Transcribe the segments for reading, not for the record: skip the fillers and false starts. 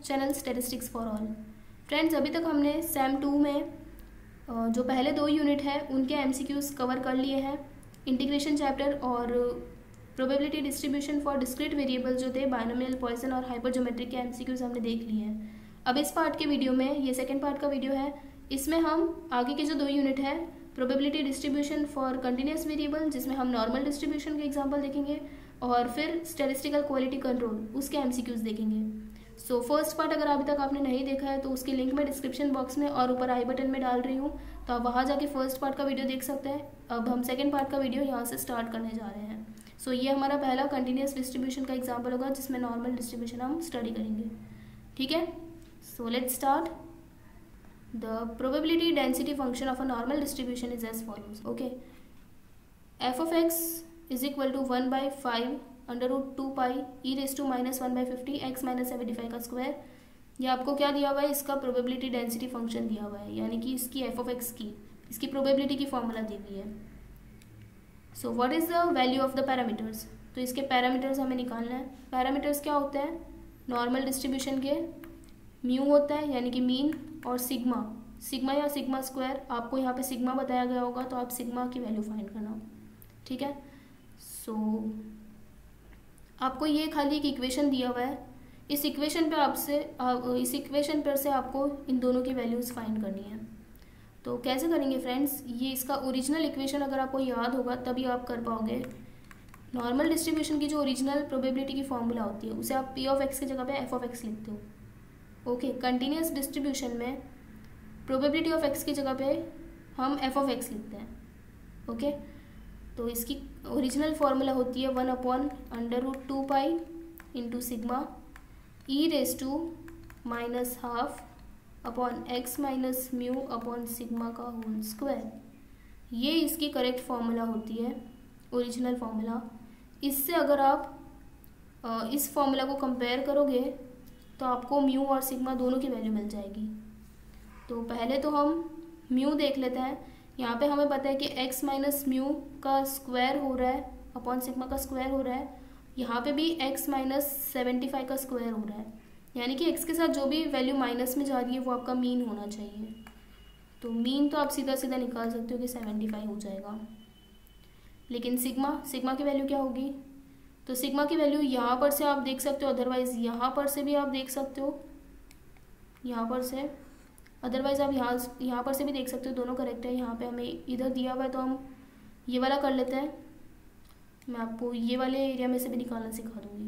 Channel statistics for all. Friends, अभी तक हमने सेम 2 में जो पहले 2 यूनिट है उनके एमसीक्यूज कवर कर लिए हैं। इंटीग्रेशन चैप्टर और probability distribution for discrete variable जो थे बाइनोमियल, पॉइसन और हाइपरज्योमेट्रिक के एमसीक्यूज हमने देख लिए हैं। अब इस पार्ट के वीडियो में, ये सेकेंड पार्ट का वीडियो है, इसमें हम आगे के जो 2 यूनिट है probability distribution for continuous variable जिसमें हम नॉर्मल डिस्ट्रीब्यूशन के एग्जाम्पल देखेंगे और फिर स्टैटिस्टिकल क्वालिटी कंट्रोल उसके एमसीक्यूज देखेंगे। सो फर्स्ट पार्ट अगर अभी तक आपने नहीं देखा है तो उसकी लिंक मैं डिस्क्रिप्शन बॉक्स में और ऊपर आई बटन में डाल रही हूँ, तो आप वहाँ जाके फर्स्ट पार्ट का वीडियो देख सकते हैं। अब हम सेकेंड पार्ट का वीडियो यहाँ से स्टार्ट करने जा रहे हैं। सो ये हमारा पहला कंटिन्यूस डिस्ट्रीब्यूशन का एग्जाम्पल होगा जिसमें नॉर्मल डिस्ट्रीब्यूशन हम स्टडी करेंगे। ठीक है, so let's start. The probability density function of a normal distribution is as follows. Okay, f of x is equal to 1 by 5 under root 2 pi e raised to minus 1 by 50 x minus 75 का square. ये आपको क्या दिया हुआ है? इसका probability density function दिया हुआ है, यानी कि इसकी f of x की इसकी प्रोबेबिलिटी की फॉर्मूला दी हुई है। So what is the value of the parameters? तो इसके पैरामीटर्स हमें निकालना है। पैरामीटर्स क्या होते हैं? नॉर्मल डिस्ट्रीब्यूशन के म्यू होता है यानी कि मीन, और सिग्मा या सिग्मा स्क्वायर। आपको यहाँ पे सिग्मा बताया गया होगा तो आप सिग्मा की वैल्यू फाइंड करना। ठीक है, सो आपको ये खाली एक इक्वेशन दिया हुआ है। इस इक्वेशन पर से आपको इन दोनों की वैल्यूज फाइंड करनी है। तो कैसे करेंगे फ्रेंड्स? ये इसका ओरिजिनल इक्वेशन अगर आपको याद होगा तभी आप कर पाओगे। नॉर्मल डिस्ट्रीब्यूशन की जो ओरिजिनल प्रोबेबिलिटी की फॉर्मूला होती है उसे आप p ऑफ x की जगह पे f ऑफ x लिखते हो। ओके, कंटिन्यूस डिस्ट्रीब्यूशन में प्रोबेबिलिटी ऑफ x की जगह पे हम f ऑफ x लिखते हैं। ओके, तो इसकी ओरिजिनल फार्मूला होती है 1 upon under root 2 pi into sigma e raise to minus half upon x minus mu upon sigma का होल स्क्वायर। ये इसकी करेक्ट फार्मूला होती है, ओरिजिनल फार्मूला। इससे अगर आप इस फार्मूला को कंपेयर करोगे तो आपको म्यू और सिग्मा दोनों की वैल्यू मिल जाएगी। तो पहले तो हम म्यू देख लेते हैं। यहाँ पे हमें पता है कि x माइनस म्यू का स्क्वायर हो रहा है अपॉन सिग्मा का स्क्वायर हो रहा है। यहाँ पे भी x माइनस 75 का स्क्वायर हो रहा है, यानी कि x के साथ जो भी वैल्यू माइनस में जा रही है वो आपका मीन होना चाहिए। तो मीन तो आप सीधा सीधा निकाल सकते हो कि 75 हो जाएगा। लेकिन सिग्मा की वैल्यू क्या होगी? तो सिग्मा की वैल्यू यहाँ पर से आप देख सकते हो, अदरवाइज़ यहाँ पर से भी आप देख सकते हो, यहाँ पर से, अदरवाइज़ आप यहाँ पर से भी देख सकते हो। दोनों करेक्ट है। यहाँ पे हमें इधर दिया हुआ है तो हम ये वाला कर लेते हैं। मैं आपको ये वाले एरिया में से भी निकालना सिखा दूँगी।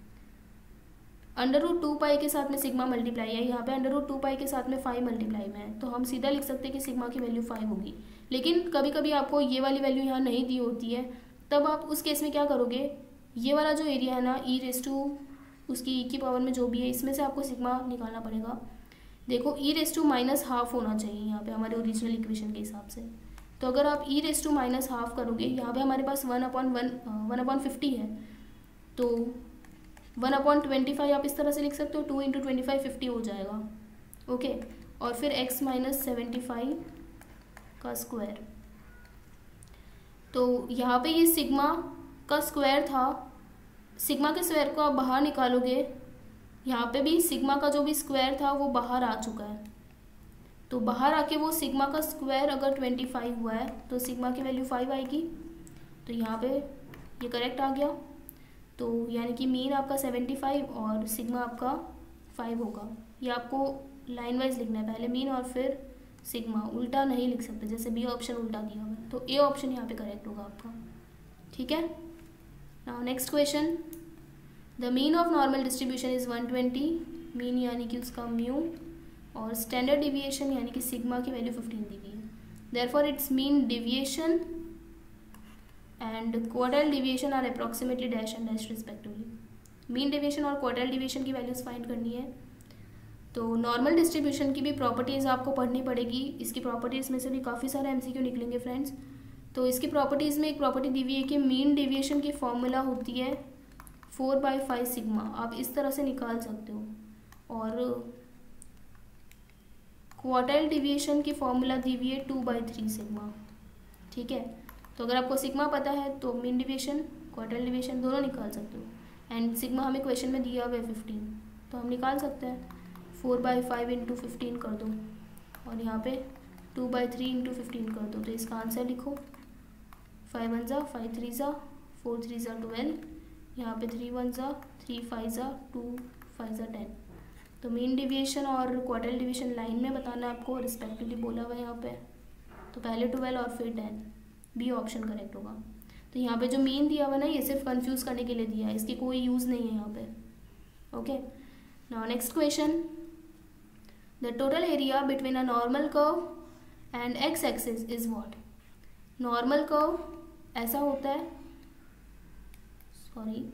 अंडर रूट 2 पाई के साथ में सिग्मा मल्टीप्लाई है, यहाँ पे अंडर रूट 2 पाई के साथ में 5 मल्टीप्लाई में है, तो हम सीधा लिख सकते हैं कि सिग्मा की वैल्यू 5 होगी। लेकिन कभी कभी आपको ये वाली वैल्यू यहाँ नहीं दी होती है, तब आप उस केस में क्या करोगे? ये वाला जो एरिया है ना, ई रेस टू उसकी ई की पावर में जो भी है, इसमें से आपको सिग्मा निकालना पड़ेगा। देखो, e raise to minus half होना चाहिए यहाँ पे हमारे ओरिजिनल इक्वेशन के हिसाब से। तो अगर आप e raise to minus half करोगे, यहाँ पे हमारे पास 1 अपॉन 50 है, तो 1 अपॉन 25 आप इस तरह से लिख सकते हो। 2 इंटू 25 50 हो जाएगा। ओके, और फिर x माइनस 75 का स्क्वायर। तो यहाँ पे ये सिग्मा का स्क्वायर था, सिग्मा के स्क्वायर को आप बाहर निकालोगे, यहाँ पे भी सिग्मा का जो भी स्क्वायर था वो बाहर आ चुका है। तो बाहर आके वो सिग्मा का स्क्वायर अगर 25 हुआ है तो सिग्मा की वैल्यू 5 आएगी। तो यहाँ पे ये करेक्ट आ गया। तो यानी कि मीन आपका 75 और सिग्मा आपका 5 होगा। ये आपको लाइन वाइज लिखना है, पहले मीन और फिर सिग्मा। उल्टा नहीं लिख सकते, जैसे बी ऑप्शन उल्टा दिया हुआ है, तो ए ऑप्शन यहाँ पे करेक्ट होगा आपका। ठीक है, now next question. The mean of normal distribution is 120। Mean यानी कि उसका म्यू, और स्टैंडर्ड डिविएशन यानी कि सिग्मा की वैल्यू 15 दी गई है। Therefore its mean deviation and quartile deviation are approximately dash and dash respectively. Mean deviation और क्वार्टाइल डिविएशन की वैल्यूज फाइंड करनी है। तो नॉर्मल डिस्ट्रीब्यूशन की भी प्रॉपर्टीज़ आपको पढ़नी पड़ेगी। इसकी प्रॉपर्टीज़ में से भी काफ़ी सारे एमसीक्यू निकलेंगे फ्रेंड्स। तो इसकी प्रॉपर्टीज़ में एक प्रॉपर्टी दी हुई है कि मीन डेविएशन की फॉर्मूला होती है 4/5 सिग्मा। आप इस तरह से निकाल सकते हो। और क्वार्टाइल डेविएशन की फॉर्मूला दी हुई है 2/3 सिग्मा। ठीक है, तो अगर आपको सिग्मा पता है तो मीन डेविएशन, क्वार्टाइल डेविएशन दोनों निकाल सकते हो। एंड सिग्मा हमें क्वेश्चन में दिया हुआ है 15, तो हम निकाल सकते हैं। 4/5 इंटू 15 कर दो, और यहाँ पे 2/3 इंटू 15 कर दो। तो इसका आंसर लिखो 5 1 ज़ा 5 3 ज़ा 4 3 ज़ा 12, यहाँ पे 3 1 ज़ा 3 5 ज़ा 2 5 ज़ा 10। तो मीन डिविएशन और क्वार्टाइल डिवीजन लाइन में बताना है आपको, रिस्पेक्टिवली बोला हुआ है यहाँ पे। तो पहले 12 और फिर 10, बी ऑप्शन करेक्ट होगा। तो यहाँ पे जो मीन दिया हुआ ना, ये सिर्फ कंफ्यूज करने के लिए दिया है, इसकी कोई यूज़ नहीं है यहाँ पे। Okay, now next question, the total area between a normal curve and x axis is what. Normal curve ऐसा होता है, सॉरी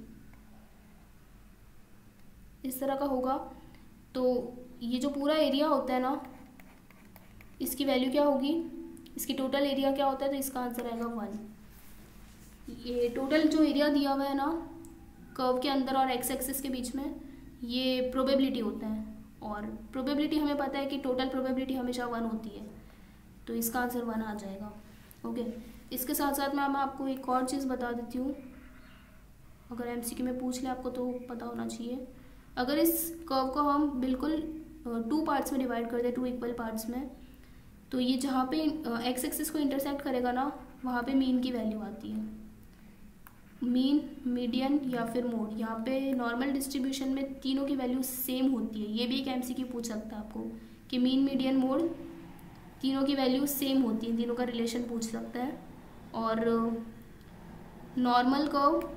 इस तरह का होगा। तो ये जो पूरा एरिया होता है ना, इसकी वैल्यू क्या होगी, इसकी टोटल एरिया क्या होता है, तो इसका आंसर आएगा 1। ये टोटल जो एरिया दिया हुआ है ना कर्व के अंदर और एक्स एक्सिस के बीच में, ये प्रोबेबिलिटी होता है, और प्रोबेबिलिटी हमें पता है कि टोटल प्रोबेबिलिटी हमेशा 1 होती है, तो इसका आंसर 1 आ जाएगा। ओके, इसके साथ साथ मैं आपको एक और चीज़ बता देती हूँ, अगर एमसीक्यू में पूछ ले आपको तो पता होना चाहिए। अगर इस कर्व को हम बिल्कुल 2 पार्ट्स में डिवाइड कर दें, 2 इक्वल पार्ट्स में, तो ये जहाँ पे एक्स एक्सिस को इंटरसेक्ट करेगा ना, वहाँ पे मीन की वैल्यू आती है। मीन, मीडियन या फिर मोड, यहाँ पे नॉर्मल डिस्ट्रीब्यूशन में तीनों की वैल्यू सेम होती है। ये भी एक एमसीक्यू पूछ सकता है आपको कि मीन, मीडियन, मोड तीनों की वैल्यू सेम होती है, तीनों का रिलेशन पूछ सकता है। और नॉर्मल कर्व,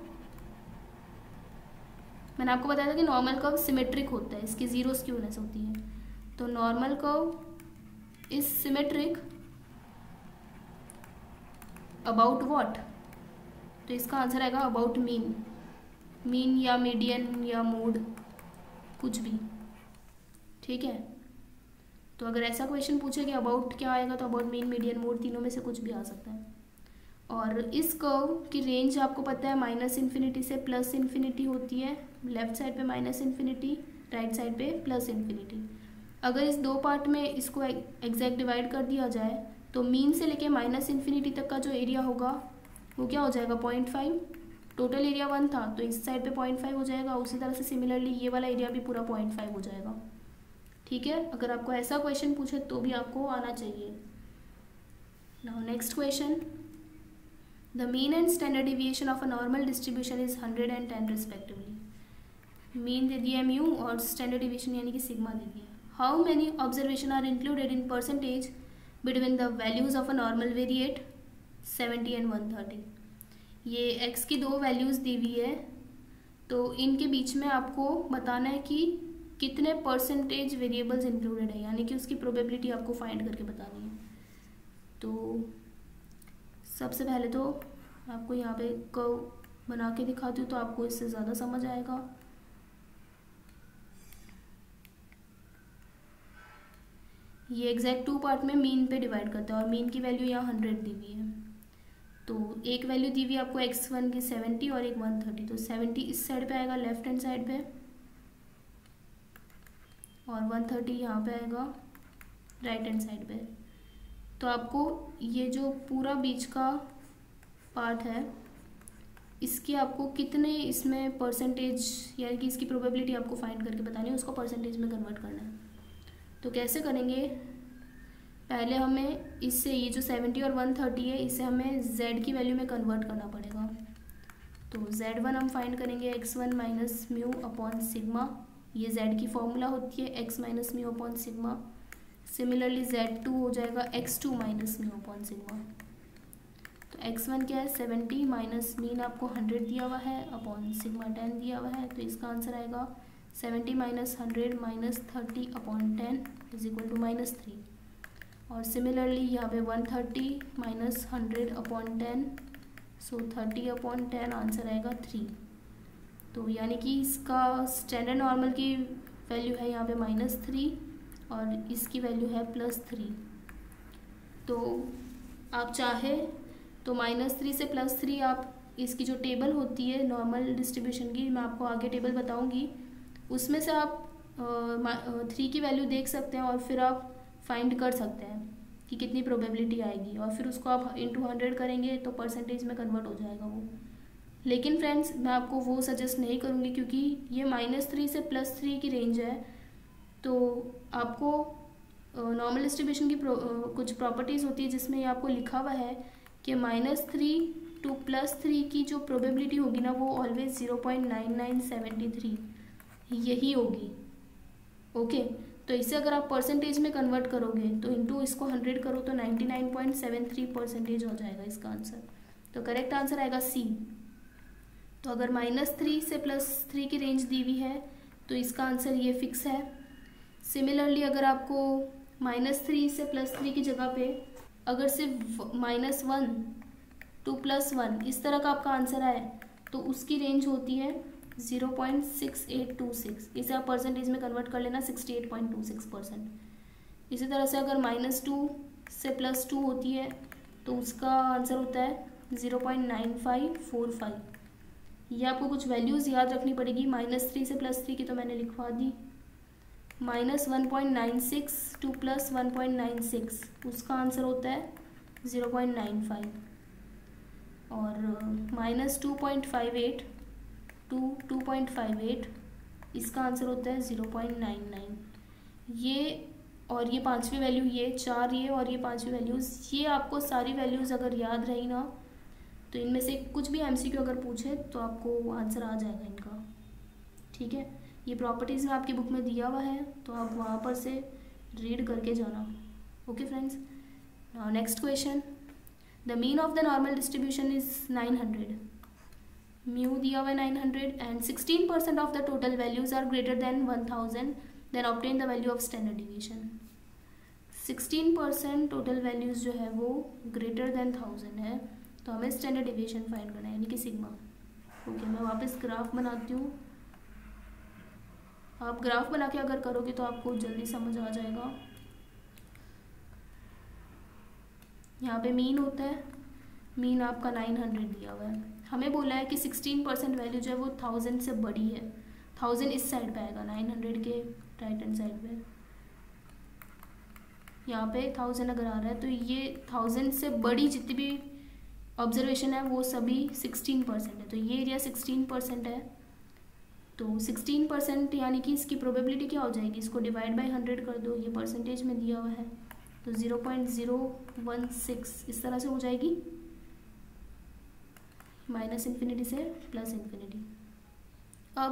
मैंने आपको बताया था कि नॉर्मल कर्व सिमेट्रिक होता है, इसकी जीरो स्क्यूनेस होती है। तो normal curve is symmetric about what, तो इसका आंसर आएगा अबाउट मीन। मीन या मीडियन या मोड, कुछ भी, ठीक है। तो अगर ऐसा क्वेश्चन पूछे कि अबाउट क्या आएगा, तो अबाउट, मीन, मीडियन, मोड तीनों में से कुछ भी आ सकता है। और इस कर्व की रेंज आपको पता है -∞ से +∞ होती है। लेफ्ट साइड पे -∞, राइट साइड पे +∞। अगर इस 2 पार्ट में इसको एग्जैक्ट डिवाइड कर दिया जाए, तो मीन से लेके -∞ तक का जो एरिया होगा वो क्या हो जाएगा 0.5। टोटल एरिया 1 था, तो इस साइड पे 0.5 हो जाएगा। उसी तरह से सिमिलरली ये वाला एरिया भी पूरा 0.5 हो जाएगा, ठीक है। अगर आपको ऐसा क्वेश्चन पूछे तो भी आपको आना चाहिए। Now next question, the mean and standard deviation of a normal distribution is 100 and 10 respectively. Mean दे दिया म्यू और स्टैंडर्ड डिविएशन यानी कि सिग्मा दे दिया। How many observation are included in percentage between the values of a normal variate 70 and 130। ये x की 2 values दी हुई है, तो इनके बीच में आपको बताना है कि कितने परसेंटेज वेरिएबल्स इंक्लूडेड है, यानी कि उसकी प्रोबेबिलिटी आपको फाइंड करके बतानी है। तो सबसे पहले तो आपको यहाँ पे कर्व बना के दिखाती हूँ, तो आपको इससे ज़्यादा समझ आएगा। ये एग्जैक्ट 2 पार्ट में मीन पे डिवाइड करता है, और मीन की वैल्यू यहाँ 100 दी हुई है। तो एक वैल्यू दी हुई है आपको x1 की 70 और एक 130। तो 70 इस साइड पे आएगा लेफ्ट हैंड साइड पे, और 130 यहाँ पे आएगा राइट हैंड साइड पे। तो आपको ये जो पूरा बीच का पार्ट है, इसकी आपको कितने इसमें परसेंटेज यानी कि इसकी प्रोबेबिलिटी आपको फाइंड करके बतानी है, उसको परसेंटेज में कन्वर्ट करना है। तो कैसे करेंगे, पहले हमें इससे ये जो 70 और 130 है, इसे हमें z की वैल्यू में कन्वर्ट करना पड़ेगा। तो z1 हम फाइंड करेंगे x1 minus mu upon sigma, ये z की फॉर्मूला होती है x minus mu upon sigma. Similarly z2 हो जाएगा x2 minus mu upon sigma. तो x1 क्या है 70 माइनस मीन आपको 100 दिया हुआ है अपॉन सिग्मा 10 दिया हुआ है। तो इसका आंसर आएगा 70 minus 100 minus 30 upon 10 is equal to -3। और सिमिलरली यहाँ पे 130 minus 100 upon 10, so 30 upon 10 answer आएगा 3। तो यानी कि इसका स्टैंडर्ड नॉर्मल की वैल्यू है यहाँ पे -3 और इसकी वैल्यू है +3। तो आप चाहे तो -3 से +3 आप इसकी जो टेबल होती है नॉर्मल डिस्ट्रीब्यूशन की, मैं आपको आगे टेबल बताऊंगी, उसमें से आप 3 की वैल्यू देख सकते हैं और फिर आप फाइंड कर सकते हैं कि कितनी प्रोबेबिलिटी आएगी, और फिर उसको आप इंटू 100 करेंगे तो परसेंटेज में कन्वर्ट हो जाएगा वो। लेकिन फ्रेंड्स मैं आपको वो सजेस्ट नहीं करूँगी, क्योंकि ये -3 से +3 की रेंज है, तो आपको नॉर्मल डिस्ट्रीब्यूशन की कुछ प्रॉपर्टीज़ होती है जिसमें ये आपको लिखा हुआ है कि -3 टू +3 की जो प्रोबेबिलिटी होगी ना वो ऑलवेज 0.9973 यही होगी। ओके, तो इसे अगर आप परसेंटेज में कन्वर्ट करोगे तो इंटू इसको 100 करो तो 99.73% हो जाएगा इसका आंसर। तो करेक्ट आंसर आएगा सी। तो अगर -3 से +3 की रेंज दी हुई है तो इसका आंसर ये फिक्स है। सिमिलरली अगर आपको -3 से +3 की जगह पे अगर सिर्फ -1 टू +1 इस तरह का आपका आंसर आए तो उसकी रेंज होती है 0.6826। इसे आप परसेंटेज में कन्वर्ट कर लेना 68.26%। इसी तरह से अगर -2 से +2 होती है तो उसका आंसर होता है 0.9545। ये आपको कुछ वैल्यूज़ याद रखनी पड़ेगी। -3 से +3 की तो मैंने लिखवा दी। -1.96 टू +1.96 उसका आंसर होता है 0.95 और -2.58 टू 2.58 इसका आंसर होता है 0.99। ये और ये पांचवी वैल्यू, ये 4 ये और ये पांचवी वैल्यूज़, ये आपको सारी वैल्यूज़ अगर याद रही ना तो इनमें से कुछ भी एमसीक्यू अगर पूछे तो आपको आंसर आ जाएगा इनका। ठीक है, ये प्रॉपर्टीज़ में आपकी बुक में दिया हुआ है तो आप वहाँ पर से रीड करके जाना। Okay friends, now next question. The mean of the normal distribution is 900। Mu दिया हुआ है 900 and 16% of the total values are greater than 1000, then obtain the value of standard deviation. 16% total values जो है वो greater than 1000 है तो हमें standard deviation find करना है यानी कि सिग्मा। ओके, मैं वापस ग्राफ बनाती हूँ। आप ग्राफ बना के अगर करोगे तो आपको जल्दी समझ आ जाएगा। यहाँ पे मीन होता है, मीन आपका 900 दिया हुआ है। हमें बोला है कि 16% वैल्यू जो है वो 1000 से बड़ी है। 1000 इस साइड पे आएगा, 900 के राइट हैंड साइड पे। यहाँ पे 1000 अगर आ रहा है तो ये 1000 से बड़ी जितनी भी ऑब्जर्वेशन है वो सभी 16% है। तो ये एरिया 16% है तो 16% यानी कि इसकी प्रोबेबिलिटी क्या हो जाएगी, इसको डिवाइड बाय 100 कर दो, ये परसेंटेज में दिया हुआ है तो 0.016 इस तरह से हो जाएगी, -∞ से +∞। अब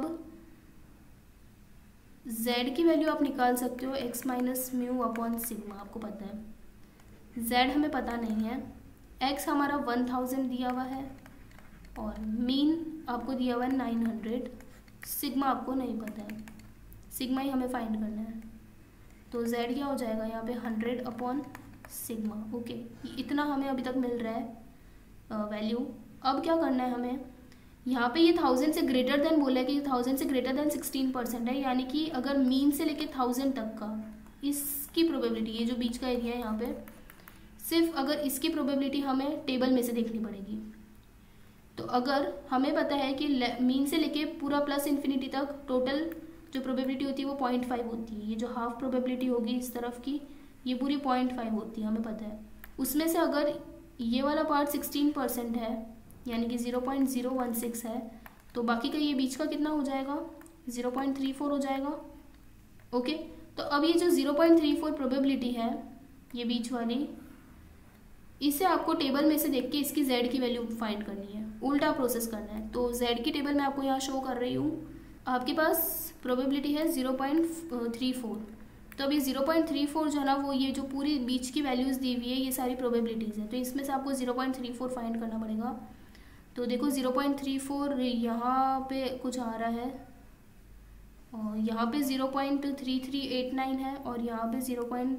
z की वैल्यू आप निकाल सकते हो x minus mu upon sigma. आपको पता है z हमें पता नहीं है, x हमारा 1000 दिया हुआ है और मीन आपको दिया हुआ है 900, सिग्मा आपको नहीं पता है, सिग्मा ही हमें फाइंड करना है। तो z क्या हो जाएगा यहाँ पे 100 अपॉन सिग्मा। ओके, इतना हमें अभी तक मिल रहा है वैल्यू। अब क्या करना है हमें, यहाँ पे ये 1000 से ग्रेटर देन बोला है कि 1000 से ग्रेटर देन 16% है, यानी कि अगर मीन से लेके 1000 तक का इसकी प्रोबेबिलिटी, ये जो बीच का एरिया है यहाँ पे, सिर्फ अगर इसकी प्रोबेबिलिटी हमें टेबल में से देखनी पड़ेगी। तो अगर हमें पता है कि मीन से लेके पूरा +∞ तक टोटल जो प्रोबेबिलिटी होती है वो 0.5 होती है। ये जो हाफ प्रोबेबिलिटी होगी इस तरफ की ये पूरी 0.5 होती है, हमें पता है। उसमें से अगर ये वाला पार्ट 16% है यानी कि 0.016 है तो बाकी का ये बीच का कितना हो जाएगा, 0.34 हो जाएगा। ओके, तो अब ये जो 0.34 प्रोबेबिलिटी है ये बीच वाली, इसे आपको टेबल में से देख के इसकी z की वैल्यू फाइंड करनी है, उल्टा प्रोसेस करना है। तो z की टेबल मैं आपको यहाँ शो कर रही हूँ। आपके पास प्रोबेबिलिटी है 0.34, तो अब ये 0.34 जो है ना वो ये जो पूरी बीच की वैल्यूज़ दी हुई है ये सारी प्रोबेबिलिटीज़ है, तो इसमें से आपको 0.34 फाइंड करना पड़ेगा। तो देखो 0.34 यहाँ पे कुछ आ रहा है और यहाँ पे 0.3389 है और यहाँ पे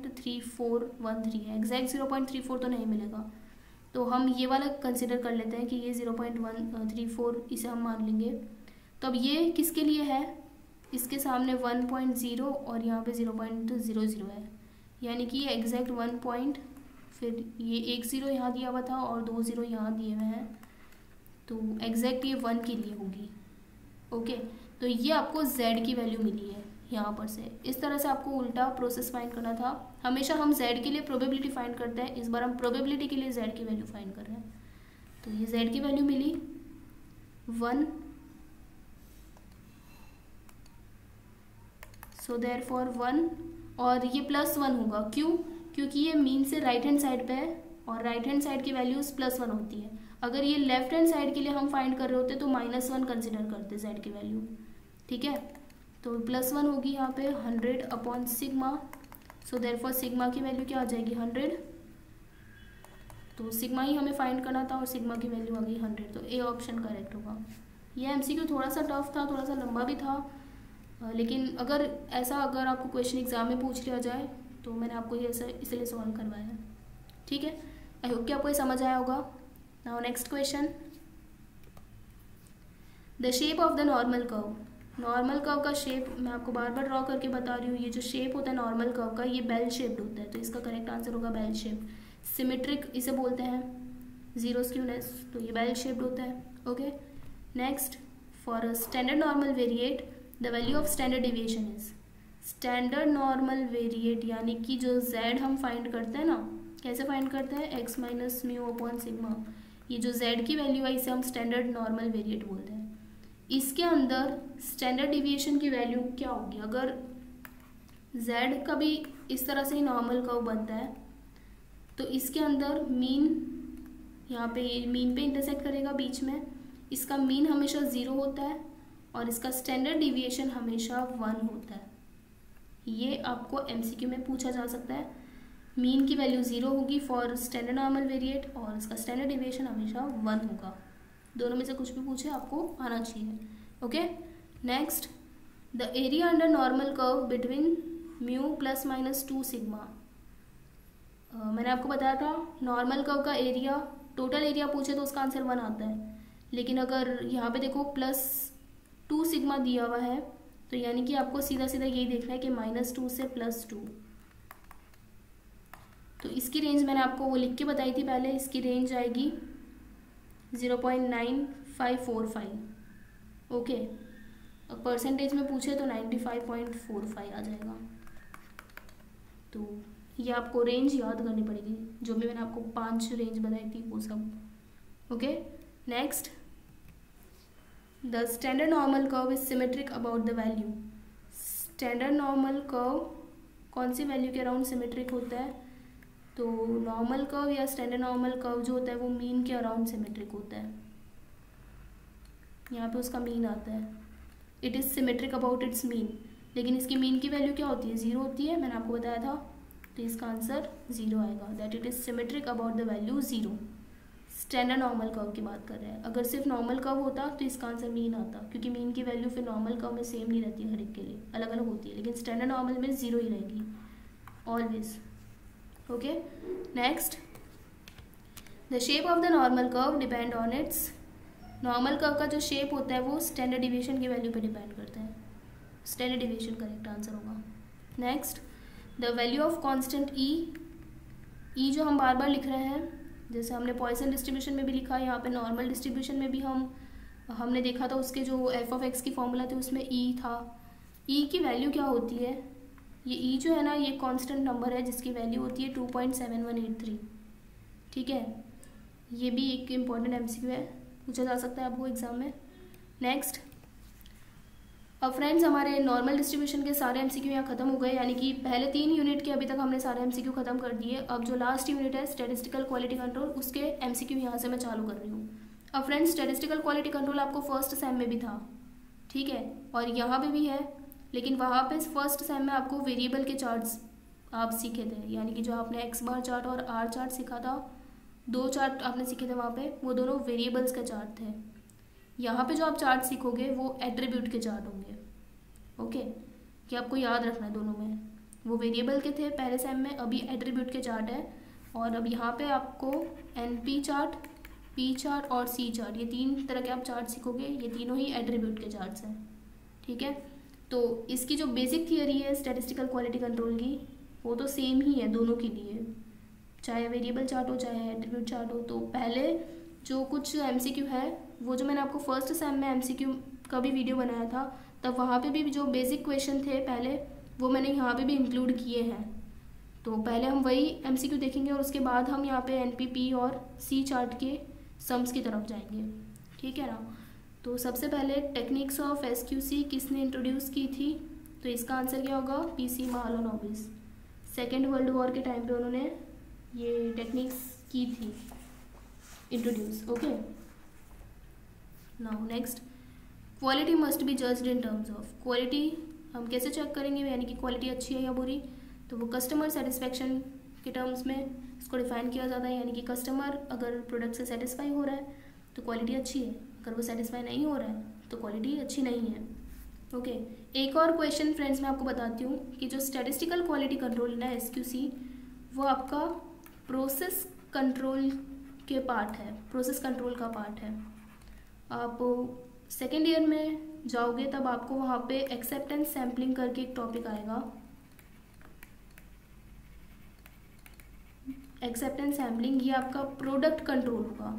0.3413 है। एग्जैक्ट 0.34 तो नहीं मिलेगा तो हम ये वाला कंसिडर कर लेते हैं कि ये 0.134 इसे हम मान लेंगे। तो अब ये किसके लिए है, इसके सामने 1.0 और यहाँ पे 0.00 है, यानी कि ये एग्जैक्ट 1. फिर ये 1 0 यहाँ दिया हुआ था और 2 0 यहाँ दिए हुए हैं तो एग्जैक्ट ये 1 के लिए होगी। ओके, तो ये आपको z की वैल्यू मिली है यहाँ पर से। इस तरह से आपको उल्टा प्रोसेस फाइंड करना था। हमेशा हम z के लिए प्रोबेबिलिटी फाइंड करते हैं, इस बार हम प्रोबेबिलिटी के लिए z की वैल्यू फाइंड कर रहे हैं। तो ये z की वैल्यू मिली 1 सो देयरफॉर 1, और ये +1 होगा। क्यों? क्योंकि ये मीन से राइट हैंड साइड पे है और राइट हैंड साइड की वैल्यूज +1 होती है। अगर ये लेफ्ट हैंड साइड के लिए हम फाइंड कर रहे होते तो -1 कंसिडर करते z की वैल्यू। ठीक है, तो +1 होगी यहाँ पे 100/σ। सो देयरफॉर सिग्मा की वैल्यू क्या आ जाएगी 100। तो सिग्मा ही हमें फाइंड करना था और सिग्मा की वैल्यू आ गई 100, तो ए ऑप्शन करेक्ट होगा। ये एमसीक्यू थोड़ा सा टफ था, थोड़ा सा लंबा भी था, लेकिन अगर आपको क्वेश्चन एग्जाम में पूछ लिया जाए तो मैंने आपको ये ऐसा इसलिए सॉल्व करवाया है। ठीक है, आई होप कि आपको ये समझ आया होगा। Now next question, the shape of the normal curve. Normal curve का शेप मैं आपको बार बार ड्रॉ करके बता रही हूँ। ये जो शेप होता है नॉर्मल कर्व का, ये बेल शेप्ड होता है, तो इसका करेक्ट आंसर होगा बेल शेप। सिमेट्रिक इसे बोलते हैं, जीरो स्क्यूनेस, तो ये बेल शेप्ड होता है। Okay, next, for a standard normal variate the value of standard deviation is. Standard normal variate यानी कि जो z हम फाइंड करते हैं ना, कैसे फाइंड करते हैं, x - μ/σ। ये जो z की वैल्यू है इसे हम स्टैंडर्ड नॉर्मल वेरिएट बोलते हैं। इसके अंदर स्टैंडर्ड डिविएशन की वैल्यू क्या होगी? अगर z का भी इस तरह से ही नॉर्मल कर्व बनता है तो इसके अंदर मीन, यहाँ पे ये मीन पे इंटरसेक्ट करेगा बीच में, इसका मीन हमेशा 0 होता है और इसका स्टैंडर्ड डिविएशन हमेशा 1 होता है। ये आपको एमसीक्यू में पूछा जा सकता है। मीन की वैल्यू 0 होगी फॉर स्टैंडर्ड नॉर्मल वेरिएट और इसका स्टैंडर्ड डिविएशन हमेशा 1 होगा। दोनों में से कुछ भी पूछे आपको आना चाहिए। Okay, next, the area under normal curve between mu ±2σ। मैंने आपको बताया था नॉर्मल कर्व का एरिया, टोटल एरिया पूछे तो उसका आंसर 1 आता है, लेकिन अगर यहाँ पे देखो +2σ दिया हुआ है तो यानी कि आपको सीधा सीधा यही देखना है कि -2 से +2। तो इसकी रेंज मैंने आपको वो लिख के बताई थी पहले, इसकी रेंज आएगी 0.9545। ओके, परसेंटेज में पूछे तो 95.45 आ जाएगा। तो ये आपको रेंज याद करनी पड़ेगी, जो भी मैंने आपको 5 रेंज बताई थी वो सब। Okay, next, the standard normal curve is symmetric about the value. Standard normal curve कौन सी वैल्यू के अराउंड सिमेट्रिक होता है? तो नॉर्मल कर्व या स्टैंडर्ड नॉर्मल कर्व जो होता है वो मीन के अराउंड सिमेट्रिक होता है। यहाँ पे उसका मीन आता है, it is symmetric about its mean. लेकिन इसकी मीन की वैल्यू क्या होती है? 0 होती है, मैंने आपको बताया था, तो इसका आंसर 0 आएगा, that it is symmetric about the value 0। Standard normal curve की बात कर रहे हैं। अगर सिर्फ नॉर्मल कर्व होता तो इसका आंसर मीन आता, क्योंकि मीन की वैल्यू फिर नॉर्मल कर्व में सेम नहीं रहती है, हर एक के लिए अलग अलग होती है, लेकिन स्टैंडर्ड नॉर्मल में 0 ही रहेगी always. Okay, next, the shape of the normal curve depend on its. Normal curve का जो शेप होता है वो स्टैंडर्ड डिविएशन की वैल्यू पे डिपेंड करता है। स्टैंडर्ड डिविएशन करेक्ट आंसर होगा। Next, the value of constant e जो हम बार बार लिख रहे हैं, जैसे हमने पॉइसन डिस्ट्रीब्यूशन में भी लिखा है, यहाँ पे नॉर्मल डिस्ट्रीब्यूशन में भी हमने देखा था, उसके जो f(x) की फॉर्मूला थी उसमें ई था। ई की वैल्यू क्या होती है? ये ई जो है ना, ये कांस्टेंट नंबर है जिसकी वैल्यू होती है 2.7183। ठीक है, ये भी एक इम्पॉर्टेंट एमसीक्यू है, पूछा जा सकता है आपको एग्जाम में। नेक्स्ट, अब फ्रेंड्स हमारे नॉर्मल डिस्ट्रीब्यूशन के सारे एमसीक्यू यहाँ खत्म हो गए, यानी कि पहले 3 यूनिट के अभी तक हमने सारे एमसीक्यू खत्म कर दिए। अब जो लास्ट यूनिट है स्टैटिस्टिकल क्वालिटी कंट्रोल, उसके एमसीक्यू यहाँ से मैं चालू कर रही हूँ। अब फ्रेंड्स स्टैटिस्टिकल क्वालिटी कंट्रोल आपको फर्स्ट सेम में भी था, ठीक है, और यहाँ पे भी है, लेकिन वहाँ पे फर्स्ट सेम में आपको वेरिएबल के चार्ट्स आप सीखे थे, यानी कि जो आपने एक्स बार चार्ट और आर चार्ट सीखा था, 2 चार्ट आपने सीखे थे वहाँ पे, वो दोनों वेरिएबल्स के चार्ट थे। यहाँ पे जो आप चार्ट सीखोगे वो एट्रीब्यूट के चार्ट होंगे। ओके, कि आपको याद रखना है, दोनों में वो वेरिएबल के थे पहले सेम में, अभी एट्रीब्यूट के चार्ट है। और अब यहाँ पे आपको एनपी चार्ट, पी चार्ट और सी चार्ट, ये 3 तरह के आप चार्ट सीखोगे, ये तीनों ही एट्रीब्यूट के चार्ट्स हैं। ठीक है, तो इसकी जो बेसिक थियरी है स्टैटिस्टिकल क्वालिटी कंट्रोल की, वो तो सेम ही है दोनों के लिए, चाहे वेरिएबल चार्ट हो चाहे एट्रीब्यूट चार्ट हो। तो पहले जो कुछ एमसीक्यू है, वो जो मैंने आपको फर्स्ट सेम में एमसीक्यू का भी वीडियो बनाया था, तब वहाँ पे भी जो बेसिक क्वेश्चन थे पहले, वो मैंने यहाँ पे भी इंक्लूड किए हैं। तो पहले हम वही एमसीक्यू देखेंगे और उसके बाद हम यहाँ पे एनपीपी और सी चार्ट के सम्स की तरफ जाएंगे। ठीक है ना, तो सबसे पहले टेक्निक्स ऑफ एसक्यूसी किसने इंट्रोड्यूस की थी? तो इसका आंसर क्या होगा? PC Mahalanobis. Second world war के टाइम पे उन्होंने ये टेक्निक्स की थी introduce. Okay, now next, quality must be judged in terms of. Quality हम कैसे चेक करेंगे, यानी कि क्वालिटी अच्छी है या बुरी? तो वो कस्टमर सेटिस्फेक्शन के टर्म्स में इसको डिफाइन किया जाता है, यानी कि कस्टमर अगर प्रोडक्ट से सेटिस्फाई हो रहा है तो क्वालिटी अच्छी है, अगर वो सेटिस्फाई नहीं हो रहा है तो क्वालिटी अच्छी नहीं है। ओके, एक और क्वेश्चन फ्रेंड्स मैं आपको बताती हूँ कि जो स्टैटिस्टिकल क्वालिटी कंट्रोल है ना, SQC, वो आपका प्रोसेस कंट्रोल के पार्ट है, प्रोसेस कंट्रोल का पार्ट है। आप सेकेंड ईयर में जाओगे तब आपको वहाँ पे एक्सेप्टेंस सैम्पलिंग करके एक टॉपिक आएगा। एक्सेप्टेंस सैम्पलिंग ये आपका प्रोडक्ट कंट्रोल होगा।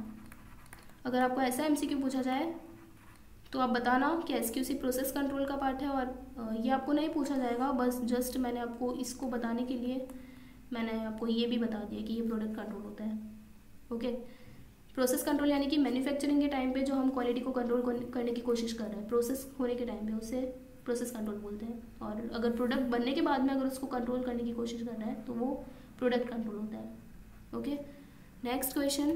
अगर आपको ऐसा MCQ पूछा जाए तो आप बताना कि SQC प्रोसेस कंट्रोल का पार्ट है, और ये आपको नहीं पूछा जाएगा, बस जस्ट मैंने आपको इसको बताने के लिए मैंने आपको ये भी बता दिया कि ये प्रोडक्ट कंट्रोल होता है। ओके, प्रोसेस कंट्रोल यानी कि मैन्युफैक्चरिंग के टाइम पे जो हम क्वालिटी को कंट्रोल करने की कोशिश कर रहे हैं, प्रोसेस होने के टाइम पे उसे प्रोसेस कंट्रोल बोलते हैं, और अगर प्रोडक्ट बनने के बाद में अगर उसको कंट्रोल करने की कोशिश कर रहे हैं तो वो प्रोडक्ट कंट्रोल होता है। Okay, next question,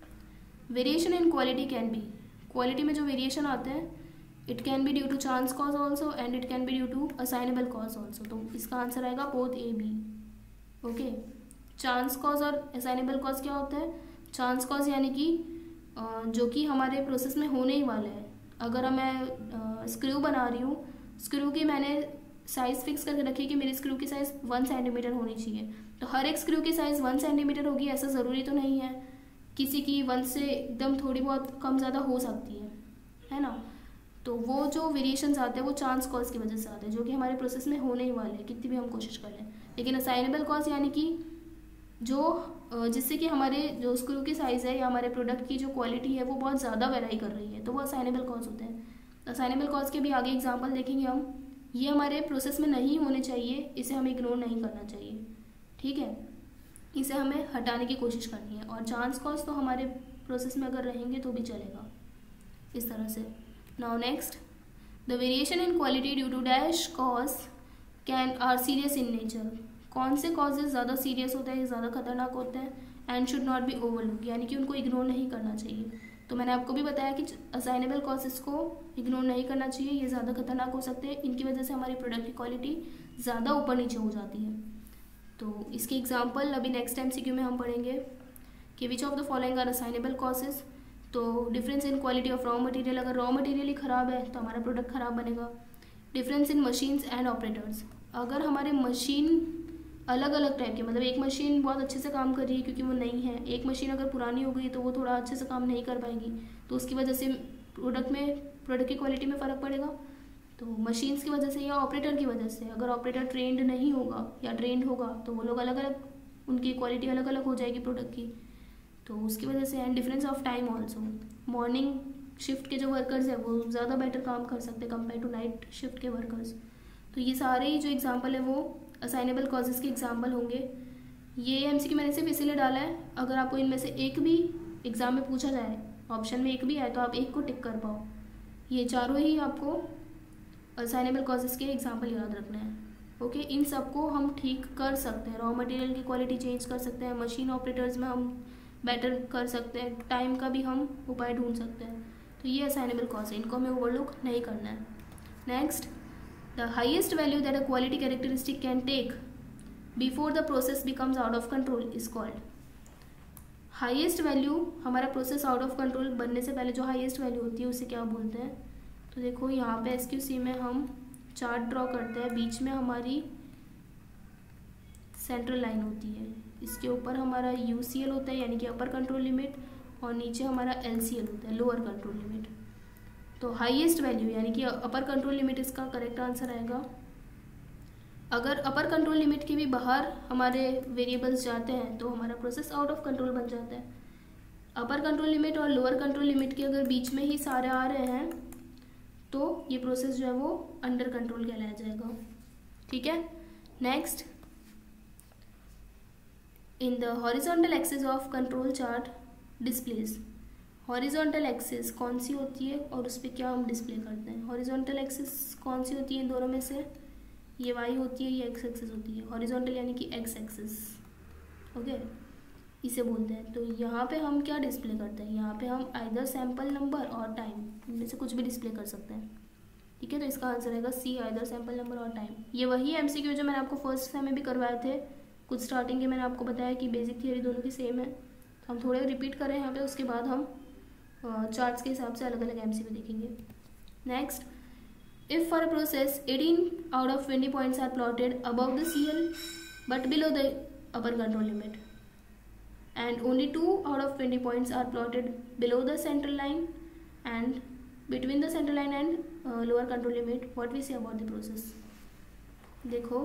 variation in quality can be. Quality में जो वेरिएशन आते हैं, it can be due to chance cause also and it can be due to assignable cause also. तो इसका आंसर आएगा both A B। Okay, chance cause और assignable cause क्या होता है? चांस कॉज यानी कि जो कि हमारे प्रोसेस में होने ही वाले हैं। अगर मैं स्क्रू बना रही हूँ, स्क्रू की मैंने साइज़ फिक्स करके रखी कि मेरी स्क्रू की साइज़ 1 सेंटीमीटर होनी चाहिए, तो हर एक स्क्रू की साइज़ 1 सेंटीमीटर होगी ऐसा ज़रूरी तो नहीं है, किसी की 1 से एकदम थोड़ी बहुत कम ज़्यादा हो सकती है ना। तो वो जो वेरिएशंस आते हैं वो चांस कॉज की वजह से आते हैं, जो कि हमारे प्रोसेस में होने ही वाले हैं कितनी भी हम कोशिश कर लें। लेकिन असाइनेबल कॉज यानी कि जो जिससे कि हमारे जो स्क्रू की साइज़ है या हमारे प्रोडक्ट की जो क्वालिटी है वो बहुत ज़्यादा वेराई कर रही है, तो वो असाइनेबल कॉज होते हैं। असाइनेबल कॉज के भी आगे एग्जांपल देखेंगे हम। ये हमारे प्रोसेस में नहीं होने चाहिए, इसे हमें इग्नोर नहीं करना चाहिए, ठीक है, इसे हमें हटाने की कोशिश करनी है। और चांस कॉज तो हमारे प्रोसेस में अगर रहेंगे तो भी चलेगा, इस तरह से। Now next, the variation in quality due to dash cause can are serious in nature. कौन से कॉजेज ज़्यादा सीरियस होते हैं, ज़्यादा खतरनाक होते हैं, and should not be overlook, यानी कि उनको इग्नोर नहीं करना चाहिए। तो मैंने आपको भी बताया कि असाइनेबल कॉजेज को इग्नोर नहीं करना चाहिए, ये ज़्यादा खतरनाक हो सकते हैं, इनकी वजह से हमारी प्रोडक्ट की क्वालिटी ज़्यादा ऊपर नीचे हो जाती है। तो इसके एग्जाम्पल अभी नेक्स्ट MCQ में हम पढ़ेंगे कि which of the following are assignable causes. तो difference in quality of raw material, अगर रॉ मटेरियल ही ख़राब है तो हमारा प्रोडक्ट ख़राब बनेगा। Difference in machines and operators, अगर हमारे मशीन अलग अलग टाइप के, मतलब एक मशीन बहुत अच्छे से काम कर रही है क्योंकि वो नई है, एक मशीन अगर पुरानी हो गई तो वो थोड़ा अच्छे से काम नहीं कर पाएगी, तो उसकी वजह से प्रोडक्ट की क्वालिटी में फ़र्क पड़ेगा। तो मशीन्स की वजह से या ऑपरेटर की वजह से, अगर ऑपरेटर ट्रेंड नहीं होगा या ट्रेंड होगा तो वो लोग अलग अलग, उनकी क्वालिटी अलग अलग हो जाएगी प्रोडक्ट की, तो उसकी वजह से। And difference of time also, morning shift के जो वर्कर्स हैं वो ज़्यादा बेटर काम कर सकते हैं कंपेयर टू नाइट शिफ्ट के वर्कर्स। तो ये सारे ही जो एग्जाम्पल है वो असाइनेबल कॉजेज़ के एग्जाम्पल होंगे। ये MCQ मैंने सिर्फ इसीलिए डाला है, अगर आपको इनमें से एक भी एग्ज़ाम में पूछा जाए, ऑप्शन में एक भी आए तो आप एक को टिक कर पाओ। ये चारों ही आपको असाइनेबल कॉजेज़ के एग्जाम्पल याद रखने हैं। ओके, इन सबको हम ठीक कर सकते हैं, रॉ मटेरियल की क्वालिटी चेंज कर सकते हैं, मशीन ऑपरेटर्स में हम बेटर कर सकते हैं, टाइम का भी हम उपाय ढूंढ सकते हैं। तो ये असाइनेबल कॉज है, इनको हमें ओवरलुक नहीं करना है। Next, the highest value that a quality characteristic can take before the process becomes out of control is called। Highest value, हमारा प्रोसेस आउट ऑफ कंट्रोल बनने से पहले जो हाईएस्ट वैल्यू होती है उसे क्या बोलते हैं? तो देखो यहाँ पे SQC में हम चार्ट ड्रॉ करते हैं, बीच में हमारी सेंट्रल लाइन होती है, इसके ऊपर हमारा UCL होता है यानी कि अपर कंट्रोल लिमिट, और नीचे हमारा LCL होता है, लोअर कंट्रोल लिमिट। तो हाईएस्ट वैल्यू यानी कि अपर कंट्रोल लिमिट इसका करेक्ट आंसर आएगा। अगर अपर कंट्रोल लिमिट के भी बाहर हमारे वेरिएबल्स जाते हैं तो हमारा प्रोसेस आउट ऑफ कंट्रोल बन जाता है। अपर कंट्रोल लिमिट और लोअर कंट्रोल लिमिट के अगर बीच में ही सारे आ रहे हैं तो ये प्रोसेस जो है वो अंडर कंट्रोल कहलाया जाएगा, ठीक है। Next, in the horizontal axis of control chart displays. Horizontal axis कौन सी होती है और उस पर क्या हम डिस्प्ले करते हैं? हॉरिजॉन्टल एक्सिस कौन सी होती है इन दोनों में से? ये वाई होती है, ये एक्स एक्सिस होती है, हॉरिजॉन्टल यानी कि एक्स एक्सिस, ओके, इसे बोलते हैं। तो यहाँ पे हम क्या डिस्प्ले करते हैं, यहाँ पे हम आइदर सैम्पल नंबर और टाइम, इनमें से कुछ भी डिस्प्ले कर सकते हैं, ठीक है। तो इसका आंसर रहेगा सी, आइदर सैम्पल नंबर और टाइम। ये वही एमसीक्यू जो मैंने आपको फर्स्ट सेम में भी करवाए थे, कुछ स्टार्टिंग के मैंने आपको बताया कि बेसिक थियरी दोनों की सेम है, तो हम थोड़े रिपीट करें यहाँ पे, उसके बाद हम चार्ट्स के हिसाब से अलग अलग एमसीक्यू देखेंगे। Next, if for a process 18 out of 20 points are plotted above the CL but below the upper control limit and only 2 out of 20 points are plotted below the central line and between the central line and lower control limit, what we say about the process? देखो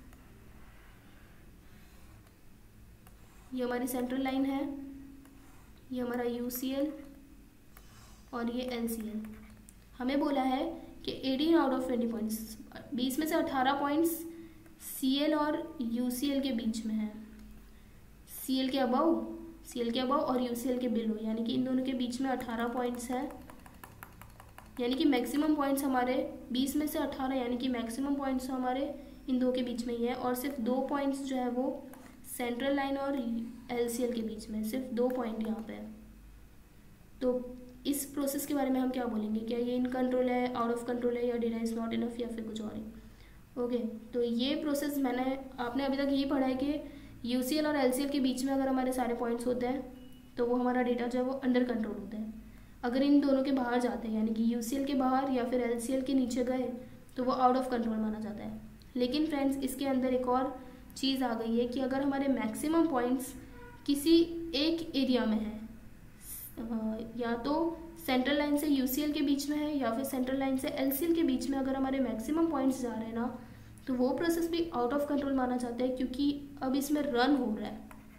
ये हमारी central line है, ये हमारा UCL और ये LCL। हमें बोला है कि 18 आउट ऑफ 20 पॉइंट्स, 20 में से 18 पॉइंट्स CL और UCL के बीच में है, CL के अबव और UCL के बिलो, यानी कि इन दोनों के बीच में 18 पॉइंट्स है, यानी कि मैक्सिमम पॉइंट्स हमारे 20 में से 18, यानी कि मैक्सिमम पॉइंट्स हमारे इन दो के बीच में ही है, और सिर्फ 2 पॉइंट्स जो है वो सेंट्रल लाइन और LCL के बीच में, सिर्फ 2 पॉइंट यहाँ पे है। तो इस प्रोसेस के बारे में हम क्या बोलेंगे, क्या ये इन कंट्रोल है, आउट ऑफ कंट्रोल है, या डेटा इज नॉट इनफ, या फिर कुछ और है। ओके, तो ये प्रोसेस आपने अभी तक यही पढ़ा है कि UCL और LCL के बीच में अगर हमारे सारे पॉइंट्स होते हैं तो वो हमारा डेटा जो है वो अंडर कंट्रोल होता है। अगर इन दोनों के बाहर जाते हैं, यानी कि UCL के बाहर या फिर LCL के नीचे गए, तो वो आउट ऑफ कंट्रोल माना जाता है। लेकिन फ्रेंड्स, इसके अंदर एक और चीज़ आ गई है कि अगर हमारे मैक्सिमम पॉइंट्स किसी एक एरिया में है, या तो सेंट्रल लाइन से UCL के बीच में है या फिर सेंट्रल लाइन से LCL के बीच में अगर हमारे मैक्सिमम पॉइंट्स जा रहे हैं ना, तो वो प्रोसेस भी आउट ऑफ कंट्रोल माना जाता है, क्योंकि अब इसमें रन हो रहा है,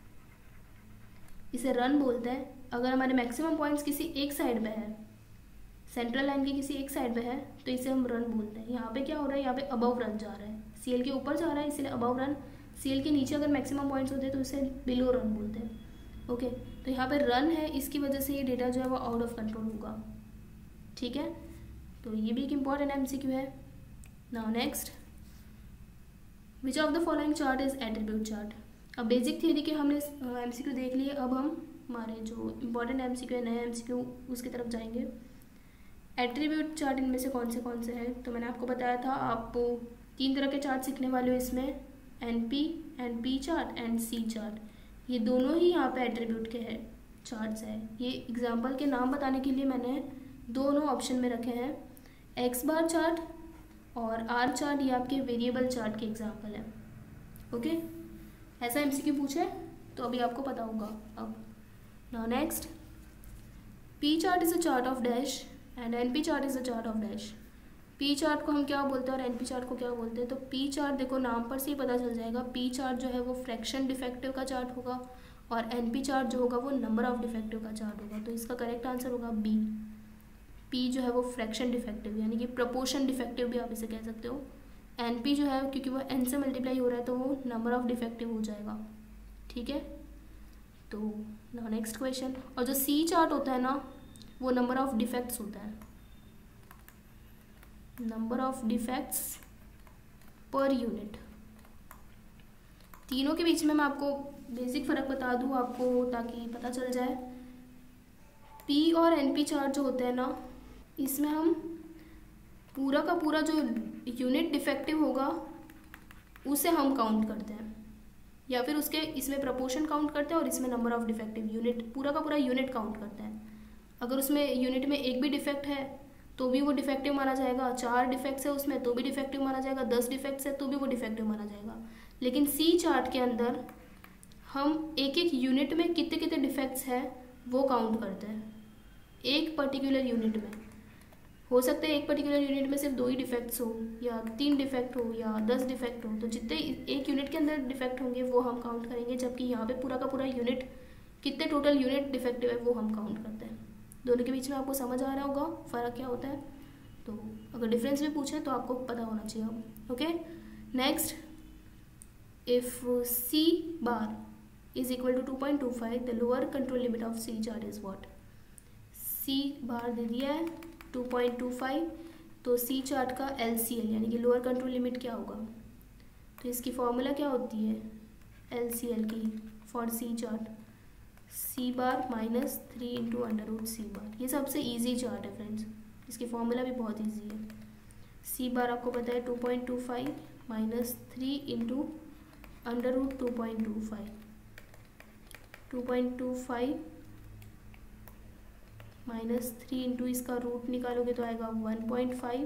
इसे रन बोलते हैं। अगर हमारे मैक्सिमम पॉइंट्स किसी एक साइड पे है, सेंट्रल लाइन के किसी एक साइड पे है, तो इसे हम रन बोलते हैं। यहाँ पे क्या हो रहा है, यहाँ पे अबव रन जा रहा है, CL के ऊपर जा रहा है इसलिए अबव रन, CL के नीचे अगर मैक्सिमम पॉइंट्स होते हैं तो इसे बिलो रन बोलते हैं। ओके, तो यहाँ पे रन है, इसकी वजह से ये डेटा जो है वो आउट ऑफ कंट्रोल होगा, ठीक है। तो ये भी एक इम्पॉर्टेंट MCQ है। Now next, which of the following chart is attribute chart. अब बेसिक थियरी के हमने MCQ देख लिए, अब हम हमारे जो इम्पोर्टेंट MCQ है, नए MCQ, उसकी तरफ जाएंगे। एट्रीब्यूट चार्ट इनमें से कौन से हैं, तो मैंने आपको बताया था, आप 3 तरह के चार्ट सीखने वाले हो इसमें, NP chart and C chart. ये दोनों ही यहाँ पे एट्रीब्यूट के हैं चार्ट्स है। ये एग्जाम्पल के नाम बताने के लिए मैंने दोनों ऑप्शन में रखे हैं, X बार चार्ट और R चार्ट, ये आपके वेरिएबल चार्ट के एग्जाम्पल है। ओके, ऐसा MCQ पूछे तो अभी आपको पता होगा। अब now next, P chart is a chart of dash and NP chart is a chart of dash. P chart को हम क्या बोलते हैं और NP चार्ट को क्या बोलते हैं, तो P चार्ट देखो नाम पर से ही पता चल जाएगा, P चार्ट जो है वो फ्रैक्शन डिफेक्टिव का चार्ट होगा, और NP चार्ट जो होगा वो नंबर ऑफ डिफेक्टिव का चार्ट होगा। तो इसका करेक्ट आंसर होगा B। P जो है वो फ्रैक्शन डिफेक्टिव, यानी कि प्रपोर्शन डिफेक्टिव भी आप इसे कह सकते हो। NP जो है, क्योंकि वो N से मल्टीप्लाई हो रहा है, तो वो नंबर ऑफ डिफेक्टिव हो जाएगा, ठीक है। तो नाउ नेक्स्ट क्वेश्चन, और जो C चार्ट होता है ना, वो नंबर ऑफ डिफेक्ट्स होता है, number of defects per unit. तीनों के बीच में मैं आपको बेसिक फ़र्क बता दूँ आपको, ताकि पता चल जाए। P और NP चार्ट जो होते हैं ना, इसमें हम पूरा का पूरा जो यूनिट डिफेक्टिव होगा उसे हम काउंट करते हैं, या फिर उसके इसमें प्रपोर्शन काउंट करते हैं और इसमें नंबर ऑफ डिफेक्टिव, यूनिट पूरा का पूरा यूनिट काउंट करते हैं। अगर उसमें यूनिट में एक भी डिफेक्ट है तो भी वो डिफेक्टिव माना जाएगा, 4 डिफेक्ट्स है उसमें तो भी डिफेक्टिव माना जाएगा, 10 डिफेक्ट्स है तो भी वो डिफेक्टिव माना जाएगा। लेकिन C चार्ट के अंदर हम एक एक यूनिट में कितने कितने डिफेक्ट्स है वो काउंट करते हैं, एक पर्टिकुलर यूनिट में। हो सकता है एक पर्टिकुलर यूनिट में सिर्फ 2 ही डिफेक्ट्स हो, या 3 डिफेक्ट हो, या 10 डिफेक्ट हो, तो जितने एक यूनिट के अंदर डिफेक्ट होंगे वो हम काउंट करेंगे, जबकि यहाँ पे पूरा का पूरा यूनिट, कितने टोटल यूनिट डिफेक्टिव है वो हम काउंट करते हैं। दोनों के बीच में आपको समझ आ रहा होगा फ़र्क क्या होता है, तो अगर डिफरेंस भी पूछे तो आपको पता होना चाहिए। Okay, next, if C bar is equal to 2.25, the lower control limit of C chart is what. C bar दे दिया है 2.25, तो C चार्ट का LCL यानी कि लोअर कंट्रोल लिमिट क्या होगा, तो इसकी फॉर्मूला क्या होती है LCL की for C chart, C bar minus 3 into under root C bar. ये सबसे ईजी चार्ट है फ्रेंड्स, इसकी फॉर्मूला भी बहुत ईजी है। सी बार आपको पता है 2.25 minus 3 into under root 2.25, 2.25 minus 3 into इसका रूट निकालोगे तो आएगा 1.5।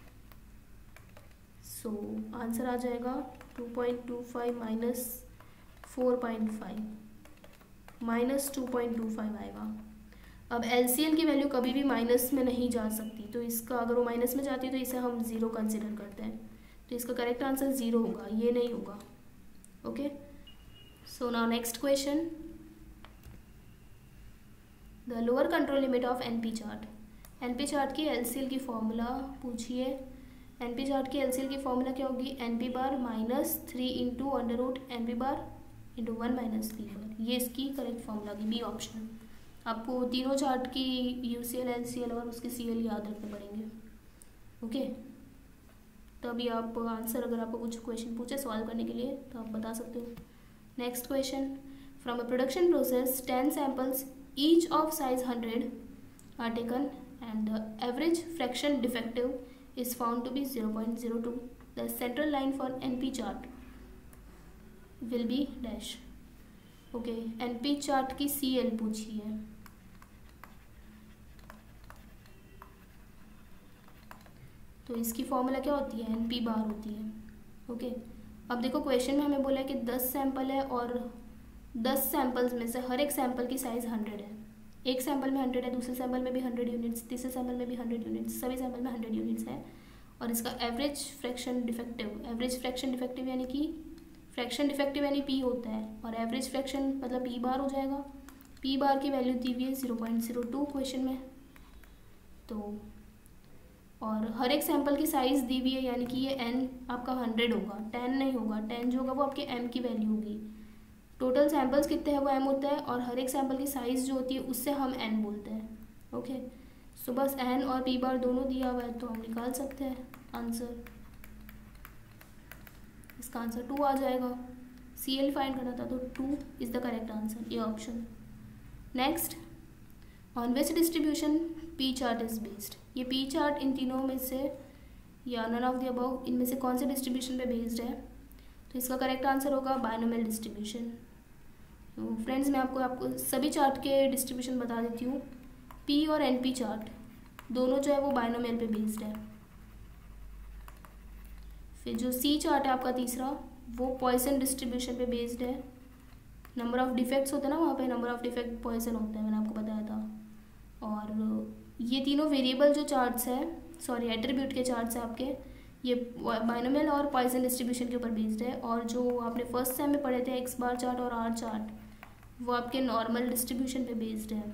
सो आंसर आ जाएगा 2.25 माइनस 4.5 माइनस 2.25 आएगा। अब LCL की वैल्यू कभी भी माइनस में नहीं जा सकती, तो इसका अगर वो माइनस में जाती है तो इसे हम ज़ीरो कंसिडर करते हैं, तो इसका करेक्ट आंसर ज़ीरो होगा, ये नहीं होगा। Okay, so now next question, the lower control limit of NP chart. NP chart की LCL की फॉर्मूला पूछिए। NP चार्ट की LCL की फॉर्मूला क्या होगी, NP bar minus 3 into under root NP bar into 1 minus P bar, ये इसकी correct formula की बी ऑप्शन। आपको तीनों चार्ट की UCL, LCL और उसके CL याद रखने पड़ेंगे। ओके, तभी आप आंसर, अगर आपको कुछ क्वेश्चन पूछे सॉल्व करने के लिए तो आप बता सकते हो। Next question, from a production process 10 samples each of size 100 are taken and the average fraction defective is found to be 0.02। The central line for NP chart will be dash. Okay, NP chart की CL पूछी है। तो इसकी formula क्या होती है, NP बार होती है। ओके, अब देखो क्वेश्चन में हमें बोला है कि 10 सैंपल है और 10 सैंपल्स में से हर एक सैंपल की साइज़ 100 है। एक सैंपल में 100 है, दूसरे सैंपल में भी 100 यूनिट्स, तीसरे सैंपल में भी 100 यूनिट्स, सभी सैंपल में 100 यूनिट्स है। और इसका एवरेज फ्रैक्शन डिफेक्टिव यानी कि फ्रैक्शन डिफेक्टिव यानी P होता है, और एवरेज फ्रैक्शन मतलब P बार हो जाएगा। P बार की वैल्यू दी हुई है 0.02 क्वेश्चन में। तो और हर एक सैंपल की साइज़ दी हुई है, यानी कि ये n आपका 100 होगा, 10 नहीं होगा। 10 जो होगा वो आपके m की वैल्यू होगी। टोटल सैंपल्स कितने हैं वो m होता है, और हर एक सैंपल की साइज़ जो होती है उससे हम n बोलते हैं। ओके, सो बस n और p बार दोनों दिया हुआ है तो हम निकाल सकते हैं आंसर। इसका आंसर 2 आ जाएगा। CL फाइंड करना था तो 2 इज़ द करेक्ट आंसर, ये option. Next, on which distribution P chart is based. ये P चार्ट इन तीनों में से या नन ऑफ द अबव, इनमें से कौन से डिस्ट्रीब्यूशन पे बेस्ड है, तो इसका करेक्ट आंसर होगा बायनोमियल डिस्ट्रीब्यूशन। तो फ्रेंड्स मैं आपको सभी चार्ट के डिस्ट्रीब्यूशन बता देती हूँ। P और NP चार्ट दोनों जो है वो बायनोमियल पे बेस्ड है। फिर जो C चार्ट है आपका तीसरा, वो पॉइसन डिस्ट्रीब्यूशन पे बेस्ड है। नंबर ऑफ डिफेक्ट्स होता है ना, वहाँ पे नंबर ऑफ डिफेक्ट पॉइसन होता है, मैंने आपको बताया था। और ये तीनों वेरिएबल जो चार्ट्स हैं, सॉरी एट्रीब्यूट के चार्ट्स हैं आपके, ये बायनोमियल और पॉइसन डिस्ट्रीब्यूशन के ऊपर बेस्ड है। और जो आपने फर्स्ट सेम में पढ़े थे X बार चार्ट और R चार्ट, वो आपके नॉर्मल डिस्ट्रीब्यूशन पे बेस्ड है।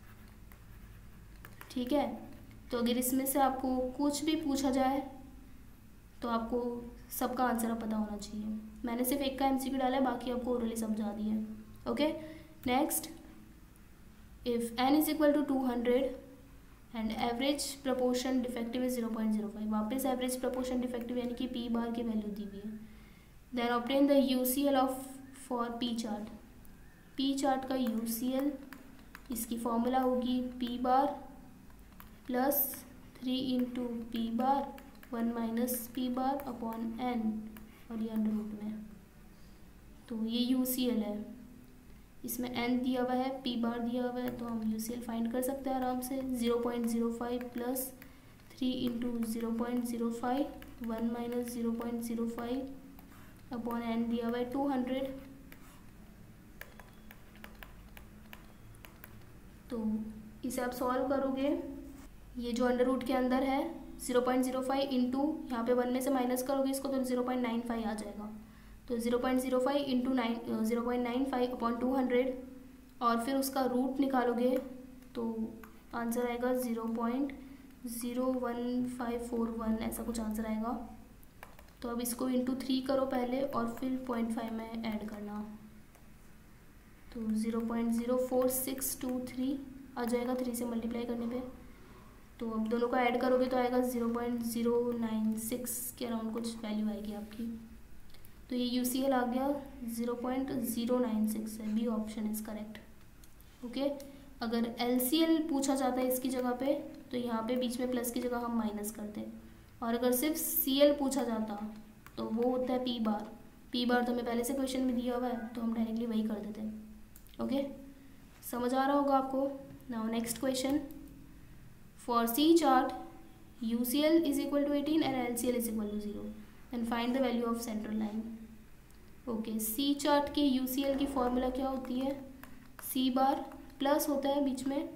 ठीक है, तो अगर इसमें से आपको कुछ भी पूछा जाए तो आपको सबका आंसर पता होना चाहिए। मैंने सिर्फ एक का MCQ डाला है, बाकी आपको ओरली समझा दी है। Okay, next, if n is equal to 200 and average proportion defective is 0.05। वापस एवरेज प्रपोर्शन डिफेक्टिव यानी कि P बार की वैल्यू दी हुई है। Then obtain the UCL of for P chart. P chart का UCL, इसकी फॉर्मूला होगी P bar plus 3 into P bar 1 minus P bar upon n, और ये अंडर रूट में। तो ये UCL है, इसमें n दिया हुआ है, P बार दिया हुआ है, तो हम UCL फाइंड कर सकते हैं आराम से। 0.05 plus 3 into 0.05 1 minus 0.05 upon n दिया हुआ है 200। तो इसे आप सॉल्व करोगे, ये जो अंडर रूट के अंदर है 0.05 इंटू यहाँ पे 1 में से माइनस करोगे इसको तो 0.95 आ जाएगा। तो 0.05 इंटू 0.95 अपॉन 200, और फिर उसका रूट निकालोगे तो आंसर आएगा 0.01541, ऐसा कुछ आंसर आएगा। तो अब इसको इंटू 3 करो पहले और फिर 0.5 में ऐड करना, तो 0.04623 आ जाएगा 3 से मल्टीप्लाई करने पे। तो अब दोनों को ऐड करोगे तो आएगा 0.096 के अराउंड कुछ वैल्यू आएगी आपकी। तो ये UCL आ गया 0.096 है, B option is correct. Okay, अगर LCL पूछा जाता है इसकी जगह पे तो यहाँ पे बीच में प्लस की जगह हम माइनस करते, और अगर सिर्फ CL पूछा जाता तो वो होता है P बार। P बार तो हमें पहले से क्वेश्चन में दिया हुआ है तो हम डायरेक्टली वही कर देते हैं। ओके, समझ आ रहा होगा आपको। Now next question, for C chart UCL is equal to 18 and LCL is equal to 0 and find the value of central line। Okay, C chart की UCL की फॉर्मूला क्या होती है, C बार प्लस होता है बीच में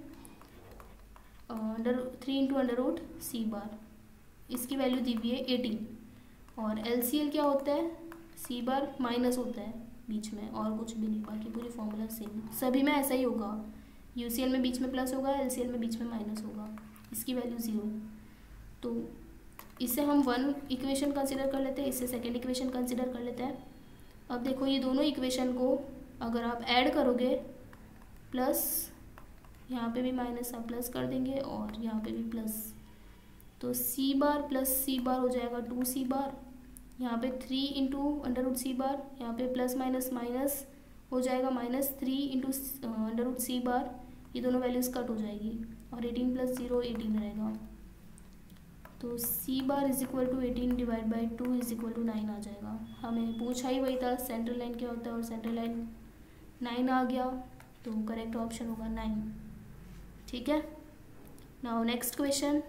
3 × √C बार, इसकी value दी हुई है 18, और LCL क्या होता है, C बार माइनस होता है बीच में, और कुछ भी नहीं, बाकी पूरी फॉर्मूला सेम, सभी में ऐसा ही होगा। UCL में बीच में प्लस होगा, LCL में बीच में माइनस होगा, इसकी वैल्यू 0। तो इससे हम 1 इक्वेशन कंसिडर कर लेते हैं, इससे सेकेंड इक्वेशन कंसिडर कर लेते हैं। अब देखो ये दोनों इक्वेशन को अगर आप ऐड करोगे, प्लस यहाँ पे भी माइनस आप प्लस कर देंगे और यहाँ पे भी प्लस, तो C bar plus C bar हो जाएगा 2C बार, यहाँ पे 3 × √C बार, यहाँ पे प्लस माइनस माइनस हो जाएगा -3 × √C बार, ये दोनों वैल्यूज़ कट हो जाएगी और 18 + 0 18 रहेगा। तो C bar is equal to 18 divide by 2 is equal to 9 आ जाएगा। हमें पूछा ही वही था सेंट्रल लाइन क्या होता है, और सेंट्रल लाइन 9 आ गया, तो करेक्ट ऑप्शन होगा 9। ठीक है, now next question,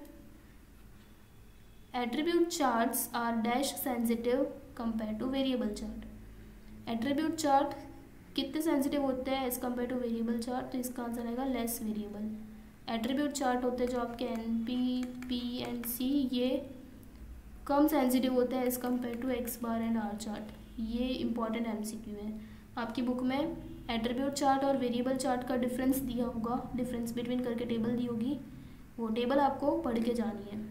attribute charts are dash sensitive compare to variable chart. Attribute chart कितने सेंसिटिव होते हैं as compare to variable chart, तो इसका आंसर आएगा लेस वेरिएबल। एट्रीब्यूट चार्ट होते हैं जो आपके NP, P एंड C, ये कम सेंसिटिव होते हैं as compare to X bar and R chart. ये इंपॉर्टेंट MCQ है, आपकी बुक में एट्रीब्यूट चार्ट और वेरिएबल चार्ट का डिफरेंस दिया होगा, डिफरेंस बिटवीन करके टेबल दी होगी, वो टेबल आपको पढ़ के जानी है।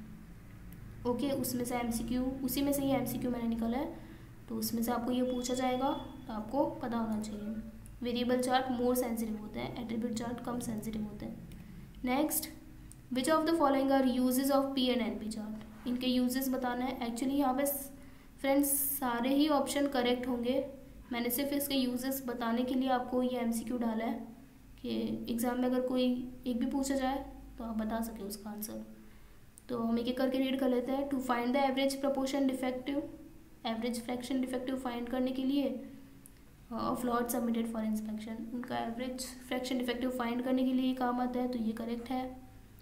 ओके, उसमें से MCQ, उसी में से ये MCQ मैंने निकाला है, तो उसमें से आपको ये पूछा जाएगा, तो आपको पता होना चाहिए। वेरिएबल चार्ट मोर सेंसिटिव होते हैं, एट्रीब्यूट चार्ट कम सेंसिटिव होते हैं। Next, which of the following are uses of P and NP chart. इनके यूजेस बताना है। एक्चुअली यहाँ पे फ्रेंड्स सारे ही ऑप्शन करेक्ट होंगे, मैंने सिर्फ इसके यूजेस बताने के लिए आपको ये MCQ डाला है कि एग्ज़ाम में अगर कोई एक भी पूछा जाए तो आप बता सके उसका आंसर। तो हम एक एक करके रीड कर लेते हैं। To find the average proportion defective, average fraction defective find करने के लिए of lot submitted for inspection, उनका एवरेज फ्रैक्शन डिफेक्टिव फाइंड करने के लिए काम आता है, तो ये करेक्ट है।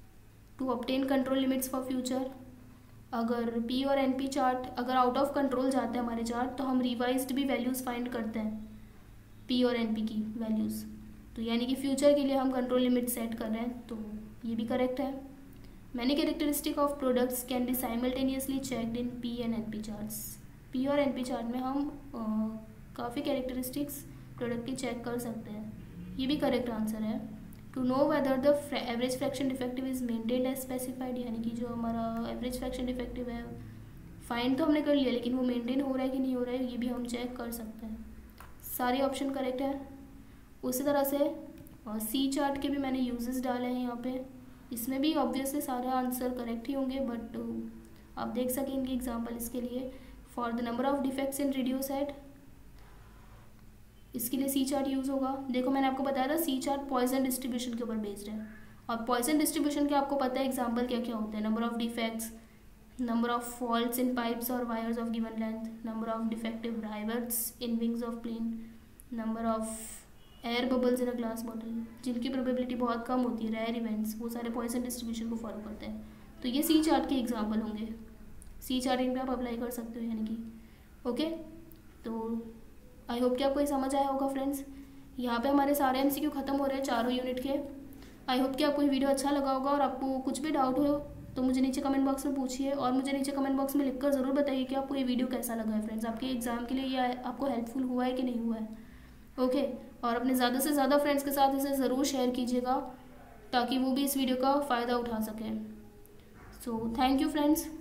To obtain control limits for future, अगर P और NP चार्ट अगर आउट ऑफ कंट्रोल जाते हैं हमारे चार्ट, तो हम रिवाइज्ड भी वैल्यूज़ फाइंड करते हैं P और NP की वैल्यूज़, तो यानी कि फ्यूचर के लिए हम कंट्रोल लिमिट सेट कर रहे हैं, तो ये भी करेक्ट है। Many characteristic of products can be simultaneously checked in P and NP charts. P और NP चार्ट में हम काफ़ी कैरेक्टरिस्टिक्स प्रोडक्ट की चेक कर सकते हैं, ये भी करेक्ट आंसर है। To know whether the average fraction defective is maintained as specified, यानी कि जो हमारा एवरेज फ्रैक्शन डिफेक्टिव है फाइंड तो हमने कर लिया, लेकिन वो मेंटेन हो रहा है कि नहीं हो रहा है ये भी हम चेक कर सकते हैं। सारे ऑप्शन करेक्ट है। उसी तरह से C चार्ट के भी मैंने यूजेस डाले हैं यहाँ पे, इसमें भी ऑब्वियसली सारे आंसर करेक्ट ही होंगे, बट आप देख सकेंगे एग्जाम्पल इसके लिए। For the number of defects in radio set, इसके लिए C चार्ट यूज़ होगा। देखो मैंने आपको बताया था C चार्ट पॉइजन डिस्ट्रीब्यूशन के ऊपर बेस्ड है, और पॉइजन डिस्ट्रीब्यूशन के आपको पता है एग्जांपल क्या क्या होते हैं, number of defects, number of faults in pipes और wires of given length, number of defective rivets in wings of plane, number of air bubbles in a glass bottle, जिनकी प्रोबेबिलिटी बहुत कम होती है, रेयर इवेंट्स, वो सारे Poisson distribution को follow करते हैं। तो ये C चार्ट के एग्जाम्पल होंगे, C चार्ट इन पर आप अप्लाई कर सकते हो यानी कि। ओके, तो आई होप कि आपको ये समझ आया होगा फ्रेंड्स। यहाँ पे हमारे सारे MCQ खत्म हो रहे हैं चारों यूनिट के। आई होप कि आपको ये वीडियो अच्छा लगा होगा, और आपको कुछ भी डाउट हो तो मुझे नीचे कमेंट बॉक्स में पूछिए, और मुझे नीचे कमेंट बॉक्स में लिखकर ज़रूर बताइए कि आपको ये वीडियो कैसा लगा है फ्रेंड्स, आपके एग्ज़ाम के लिए ये आपको हेल्पफुल हुआ है कि नहीं हुआ है। ओके, और अपने ज़्यादा से ज़्यादा फ्रेंड्स के साथ इसे ज़रूर शेयर कीजिएगा ताकि वो भी इस वीडियो का फ़ायदा उठा सकें। So thank you friends.